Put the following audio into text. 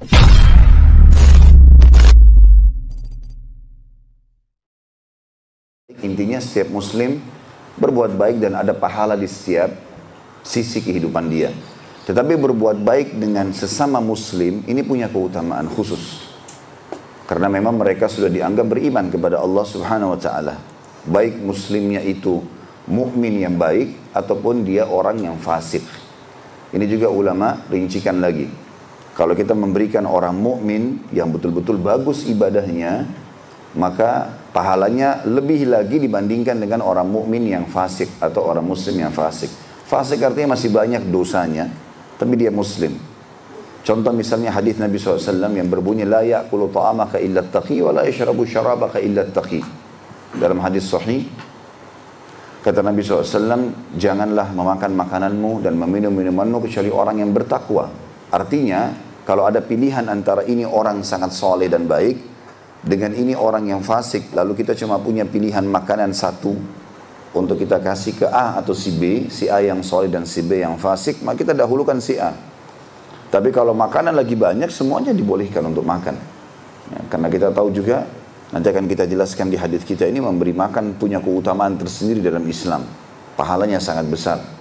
Intinya setiap muslim berbuat baik dan ada pahala di setiap sisi kehidupan dia. Tetapi berbuat baik dengan sesama muslim ini punya keutamaan khusus. Karena memang mereka sudah dianggap beriman kepada Allah Subhanahu wa taala. Baik muslimnya itu mukmin yang baik ataupun dia orang yang fasik. Ini juga ulama rincikan lagi. Kalau kita memberikan orang mukmin yang betul-betul bagus ibadahnya, maka pahalanya lebih lagi dibandingkan dengan orang mukmin yang fasik atau orang muslim yang fasik. Fasik artinya masih banyak dosanya, tapi dia muslim. Contoh misalnya hadis Nabi SAW yang berbunyi, La ya'kulu ta'amaka illa taqi wa la yashrabu syarabaka illa taqi. Dalam hadis sahih, kata Nabi SAW, janganlah memakan makananmu dan meminum minumanmu kecuali orang yang bertakwa. Artinya, kalau ada pilihan antara ini orang sangat soleh dan baik, dengan ini orang yang fasik, lalu kita cuma punya pilihan makanan satu, untuk kita kasih ke A atau si B, si A yang soleh dan si B yang fasik, maka kita dahulukan si A. Tapi kalau makanan lagi banyak, semuanya dibolehkan untuk makan. Ya, karena kita tahu juga, nanti akan kita jelaskan di hadis kita ini, memberi makan punya keutamaan tersendiri dalam Islam. Pahalanya sangat besar.